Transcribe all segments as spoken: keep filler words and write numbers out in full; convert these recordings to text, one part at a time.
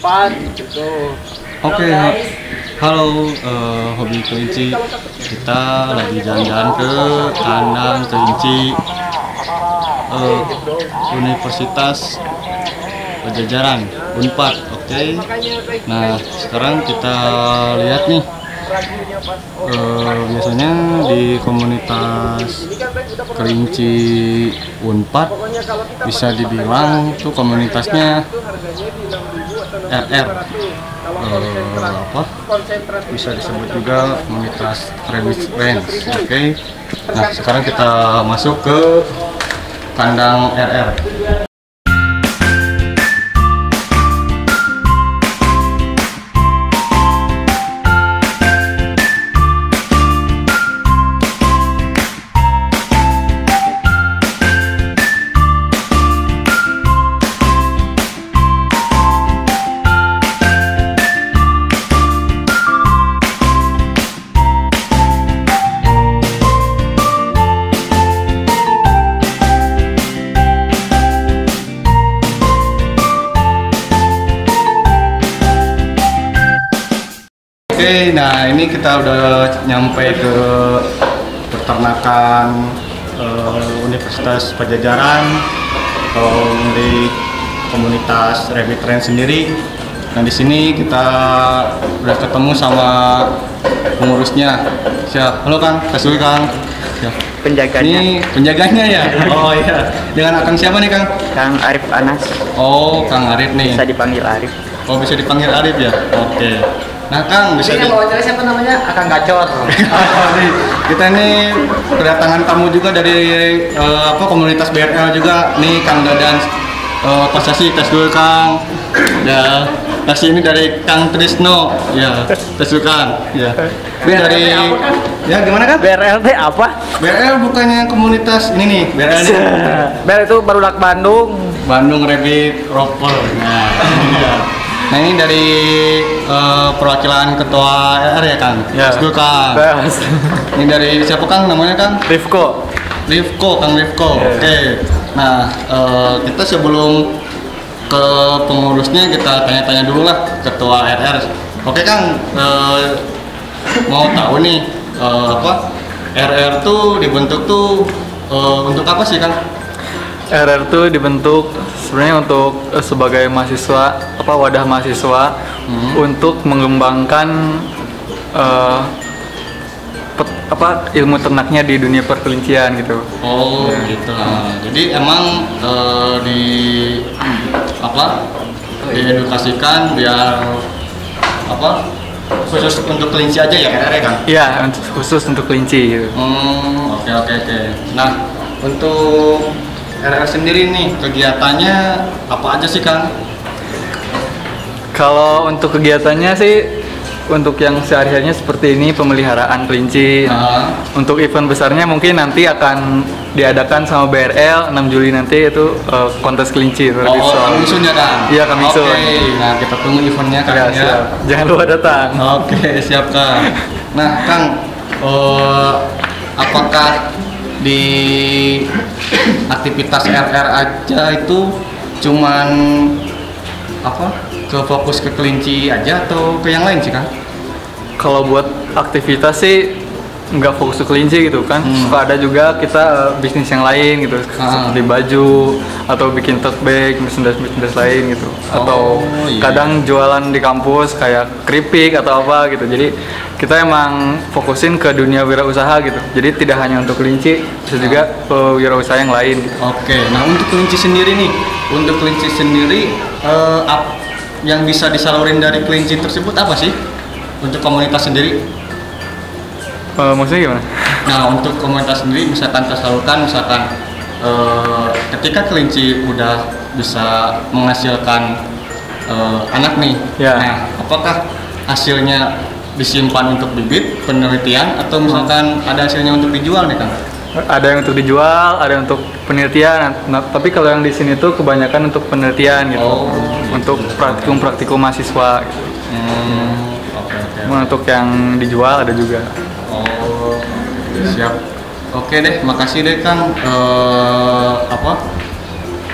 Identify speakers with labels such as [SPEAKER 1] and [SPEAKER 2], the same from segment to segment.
[SPEAKER 1] Unpad gitu.
[SPEAKER 2] Oke, halo uh, hobi kelinci. Kita lagi jalan-jalan ke kandang kelinci uh, Universitas Pajajaran Unpad. Oke. Nah, sekarang kita lihat nih. Uh, biasanya di komunitas kelinci Unpad bisa dibilang tuh komunitasnya R R, uh, apa bisa disebut juga komunitas Rabbit Ranch. Oke, okay. Nah sekarang kita masuk ke kandang R R. Oke, nah ini kita udah nyampe ke peternakan uh, Universitas Pajajaran atau di komunitas Rabbit Ranch sendiri. Nah di sini kita udah ketemu sama pengurusnya. Siap, halo Kang, kasih Kang. Siap.
[SPEAKER 1] Penjaganya.
[SPEAKER 2] Ini penjaganya ya? Oh iya. Dengan Akang siapa nih Kang?
[SPEAKER 1] Kang Arif Anas.
[SPEAKER 2] Oh, Kang Arif nih.
[SPEAKER 1] Bisa dipanggil Arif.
[SPEAKER 2] Oh bisa dipanggil Arif ya? Oke. Nah Kang, bisa
[SPEAKER 1] yang wawancara siapa namanya? Akang Gacor.
[SPEAKER 2] Kita ini kedatangan tamu juga dari uh, apa komunitas B R L juga. Nih Kang Dadan, uh, pasasi tes dulu Kang. Ya, tes ini dari Kang Trisno. Ya, tes dulu Kang. Ya. Ini dari ya gimana Kang?
[SPEAKER 1] B R L T apa?
[SPEAKER 2] B R L bukannya komunitas ini nih. B R L ini.
[SPEAKER 1] B R L itu barudak Bandung.
[SPEAKER 2] Bandung Rabbit Rover. Nah, ini ya. Nah ini dari uh, perwakilan ketua R R ya Kang?
[SPEAKER 1] Ya.
[SPEAKER 2] Dulu Kang.
[SPEAKER 1] Bas.
[SPEAKER 2] Ini dari siapa Kang namanya Kang?
[SPEAKER 1] Rifko.
[SPEAKER 2] Rifko, Kang Rifko.
[SPEAKER 1] Ya.
[SPEAKER 2] Oke. Okay. Nah uh, kita sebelum ke pengurusnya kita tanya-tanya dulu lah ketua R R. Oke Kang, uh, mau tahu nih uh, apa R R tuh dibentuk tuh uh, untuk apa sih Kang?
[SPEAKER 3] R R itu dibentuk sebenarnya untuk eh, sebagai mahasiswa apa wadah mahasiswa hmm. untuk mengembangkan eh, pet, apa ilmu ternaknya di dunia perkelincian gitu.
[SPEAKER 2] Oh ya. Gitu. Nah, jadi emang eh, di apa diedukasikan biar apa khusus untuk kelinci aja ya R R kan?
[SPEAKER 3] Iya, khusus untuk kelinci. Gitu.
[SPEAKER 2] Hmm, oke oke oke. Nah untuk R R sendiri nih kegiatannya apa aja sih Kang?
[SPEAKER 3] Kalau untuk kegiatannya sih untuk yang sehari-harinya seperti ini pemeliharaan kelinci.
[SPEAKER 2] Nah.
[SPEAKER 3] Untuk event besarnya mungkin nanti akan diadakan sama B R L enam Juli nanti itu uh, kontes kelinci.
[SPEAKER 2] Oh, kami ya Kang?
[SPEAKER 3] Iya kami
[SPEAKER 2] Oke, okay. Nah kita tunggu eventnya Kang ya.
[SPEAKER 3] Ya. Jangan lupa datang.
[SPEAKER 2] Oke okay, siap Kang. Nah Kang, uh, apakah di aktivitas R R aja itu cuman apa ke fokus ke kelinci aja atau ke yang lain sih Kang?
[SPEAKER 3] Kalau buat aktivitas sih nggak fokus ke kelinci gitu kan, hmm. suka ada juga kita uh, bisnis yang lain gitu, ah. seperti baju atau bikin tote bag, merchandise-merchandise lain gitu, oh, atau iya. kadang jualan di kampus kayak keripik atau apa gitu. Jadi kita emang fokusin ke dunia wirausaha gitu. Jadi tidak hanya untuk kelinci, bisa juga ke wirausaha yang lain. Gitu.
[SPEAKER 2] Oke, nah untuk kelinci sendiri nih, untuk kelinci sendiri uh, ap, yang bisa disalurin dari kelinci tersebut apa sih? Untuk komunitas sendiri?
[SPEAKER 3] Uh, maksudnya gimana?
[SPEAKER 2] Nah untuk komunitas sendiri misalkan tersalurkan misalkan uh, ketika kelinci udah bisa menghasilkan uh, anak nih, ya. Nah apakah hasilnya disimpan untuk bibit penelitian atau misalkan hmm. ada hasilnya untuk dijual nih Kang?
[SPEAKER 3] Ada yang untuk dijual, ada yang untuk penelitian. Nah, tapi kalau yang di sini tuh kebanyakan untuk penelitian gitu, oh, untuk praktikum-praktikum mahasiswa. Gitu.
[SPEAKER 2] Hmm. Oke oke.
[SPEAKER 3] Untuk yang dijual ada juga.
[SPEAKER 2] Oh siap. Oke deh, makasih deh Kang. Uh, apa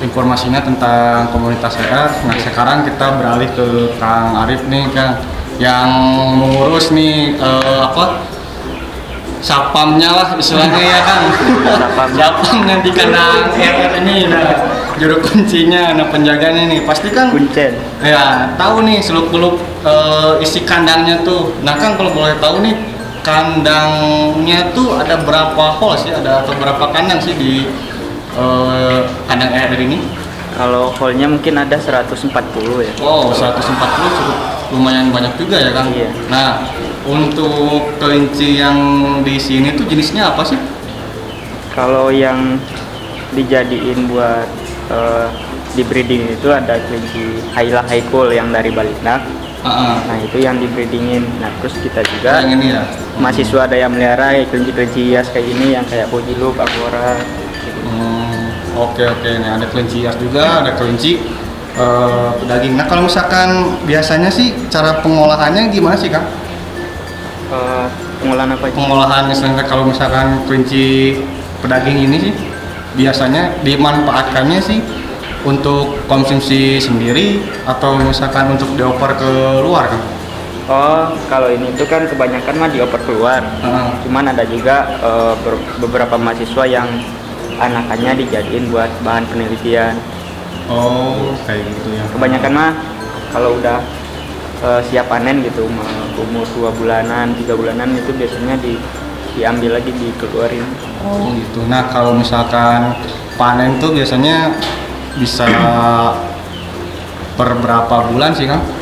[SPEAKER 2] informasinya tentang komunitas R R. Nah sekarang kita beralih ke Kang Arif nih Kang, yang mengurus nih eh, apa sapamnya lah istilahnya ya Kang. Sapamnya di kandang R R ini, nah juru kuncinya, nah penjaganya nih pasti kan
[SPEAKER 1] Kuncen.
[SPEAKER 2] ya tahu nih seluk beluk eh, isi kandangnya tuh. Nah Kang kalau boleh tahu nih, kandangnya tuh ada berapa hole sih, ada atau berapa kandang sih di Uh, kandang R R ini?
[SPEAKER 1] Kalau hole-nya mungkin ada seratus empat puluh ya.
[SPEAKER 2] Oh, seratus empat puluh cukup lumayan banyak juga ya Kang.
[SPEAKER 1] Iya.
[SPEAKER 2] Nah, untuk kelinci yang di sini tuh jenisnya apa sih?
[SPEAKER 1] Kalau yang dijadiin buat uh, di breeding itu ada kelinci Haila Haikul yang dari Baliknak.
[SPEAKER 2] Uh-uh.
[SPEAKER 1] Nah itu yang di breedingin. Nah terus kita juga
[SPEAKER 2] yang ini ya.
[SPEAKER 1] mahasiswa ada yang melihara kelinci-kelinci hias kayak ini yang kayak Pojiluk, Agora.
[SPEAKER 2] Hmm, oke oke. Nah ada kelinci hias juga, ada kelinci uh, pedaging. Nah kalau misalkan biasanya sih cara pengolahannya gimana sih Kang?
[SPEAKER 1] Uh, pengolahan apa?
[SPEAKER 2] Pengolahan misalnya kalau misalkan kelinci pedaging ini sih biasanya dimanfaatkannya sih untuk konsumsi sendiri atau misalkan untuk dioper ke luar kan?
[SPEAKER 1] Oh, kalau ini tuh kan kebanyakan mah dioper keluar.
[SPEAKER 2] Uh.
[SPEAKER 1] Cuman ada juga uh, beberapa mahasiswa yang anakannya dijadiin buat bahan penelitian.
[SPEAKER 2] Oh, kayak gitu ya.
[SPEAKER 1] Kebanyakan mah kalau udah uh, siap panen gitu, umur dua bulanan, tiga bulanan itu biasanya di diambil lagi dikeluarin.
[SPEAKER 2] Oh gitu. Nah kalau misalkan panen tuh biasanya bisa per berapa bulan sih Kang?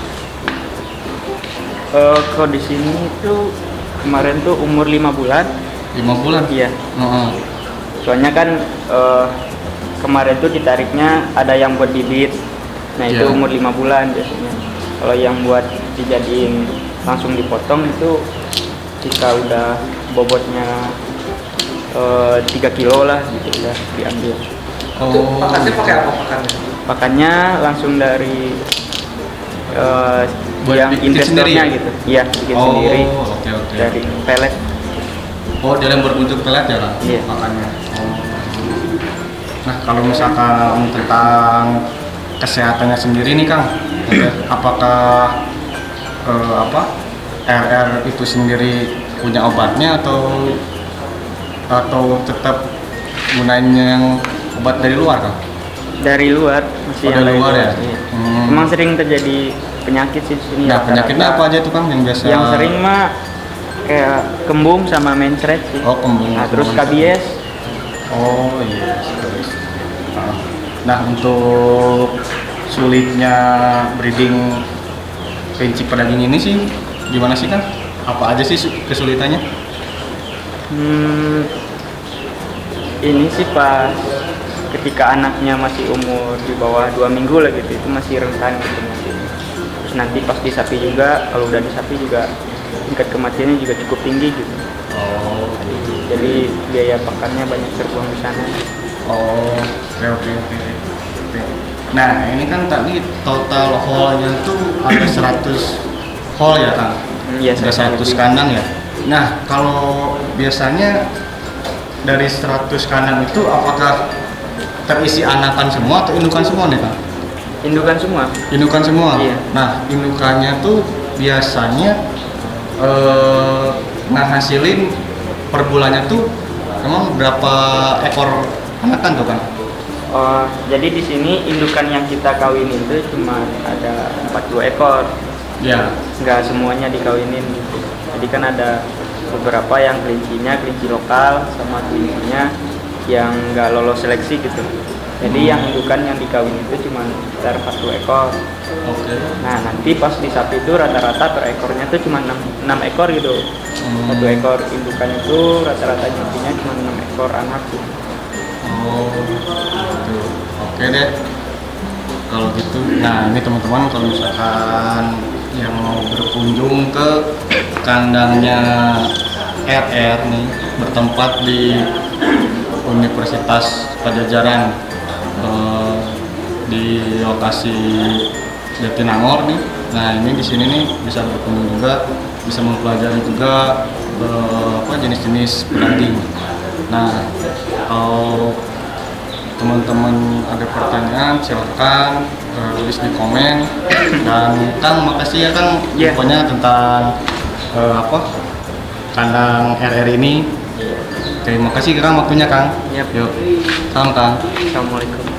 [SPEAKER 1] Uh, kalau di sini itu kemarin tuh umur lima bulan.
[SPEAKER 2] Lima bulan?
[SPEAKER 1] Iya.
[SPEAKER 2] Uh-huh.
[SPEAKER 1] Soalnya kan uh, kemarin tuh ditariknya ada yang buat bibit. Nah itu
[SPEAKER 2] Yeah.
[SPEAKER 1] umur lima bulan biasanya. Kalau yang buat dijadiin langsung dipotong itu jika udah bobotnya uh, tiga kilo lah gitu udah diambil.
[SPEAKER 2] Oh.
[SPEAKER 1] Pakannya pakai apa pakannya? Pakannya langsung dari uh,
[SPEAKER 2] Buat
[SPEAKER 1] yang
[SPEAKER 2] bikin
[SPEAKER 1] investornya
[SPEAKER 2] sendiri?
[SPEAKER 1] gitu. Iya, bikin
[SPEAKER 2] Oh,
[SPEAKER 1] sendiri.
[SPEAKER 2] oke oke.
[SPEAKER 1] Dari pelet.
[SPEAKER 2] Oh, dia yang berbentuk pelet ya Kang?
[SPEAKER 1] Iya.
[SPEAKER 2] Makannya. Oh. Nah, kalau misalkan tentang kesehatannya sendiri nih Kang, apakah eh, apa R R itu sendiri punya obatnya atau atau tetap gunain yang obat dari luar Kang?
[SPEAKER 1] Dari luar masih
[SPEAKER 2] Oh,
[SPEAKER 1] yang
[SPEAKER 2] dari luar ya?
[SPEAKER 1] Iya.
[SPEAKER 2] Hmm.
[SPEAKER 1] Emang sering terjadi penyakit sih di sini.
[SPEAKER 2] Nah,
[SPEAKER 1] rata-rata.
[SPEAKER 2] penyakitnya apa aja tuh Kang yang biasa?
[SPEAKER 1] Yang sering mah kayak kembung sama mencret sih.
[SPEAKER 2] Oh, kembung.
[SPEAKER 1] Nah, terus
[SPEAKER 2] Kembung.
[SPEAKER 1] kabies.
[SPEAKER 2] Oh iya, terus. Nah, untuk sulitnya breeding kelinci pedaging ini sih gimana sih Kang? Apa aja sih kesulitannya?
[SPEAKER 1] Hmm, ini sih pas ketika anaknya masih umur di bawah dua minggu lah gitu, itu masih rentan gitu mungkin. Terus nanti pas di sapi juga, kalau udah di sapi juga tingkat kematiannya juga cukup tinggi gitu.
[SPEAKER 2] Oh,
[SPEAKER 1] Jadi biaya pakannya banyak terbuang di sana.
[SPEAKER 2] oh, oke oke oke. Oke. Nah, ini kan tadi total hole-nya tuh ada seratus hole ya Kang?
[SPEAKER 1] Iya,
[SPEAKER 2] Ada seratus kandang ya. Nah, kalau biasanya dari seratus kandang itu apakah terisi anakan semua atau indukan semua nih Kang?
[SPEAKER 1] Indukan semua.
[SPEAKER 2] Indukan semua.
[SPEAKER 1] Iya.
[SPEAKER 2] Nah, indukannya tuh biasanya eh, ngehasilin per bulannya tuh emang berapa ekor anakan tuh Kang?
[SPEAKER 1] Oh, jadi di sini indukan yang kita kawinin itu cuma ada empat puluh ekor.
[SPEAKER 2] Ya.
[SPEAKER 1] Nggak semuanya dikawinin gitu. Jadi kan ada beberapa yang kelincinya kelinci lokal sama kelincinya yang nggak lolos seleksi gitu. Jadi
[SPEAKER 2] Hmm.
[SPEAKER 1] yang indukan yang dikawin itu cuma sekitar empat puluh ekor.
[SPEAKER 2] Oke.
[SPEAKER 1] Nah nanti pas di sapi itu rata-rata per ekornya tuh cuma enam ekor gitu.
[SPEAKER 2] Hmm.
[SPEAKER 1] Satu ekor indukan itu rata-rata nyutinya cuma enam ekor anak gitu.
[SPEAKER 2] Oh, gitu. Oke deh. Kalau gitu, nah ini teman-teman kalau misalkan yang mau berkunjung ke kandangnya R R nih bertempat di Universitas Pajajaran eh, di lokasi Jatinangor nih. Nah ini di sini nih bisa berkunjung juga, bisa mempelajari juga eh, apa jenis-jenis pedaging. Nah kalau teman-teman ada pertanyaan silahkan uh, tulis di komen. Dan Kang makasih ya Kang
[SPEAKER 1] yeah.
[SPEAKER 2] infonya tentang uh, apa kandang R R ini. Terima kasih Kang waktunya Kang.
[SPEAKER 1] Yep.
[SPEAKER 2] Yuk, salam Kang.
[SPEAKER 1] Assalamualaikum.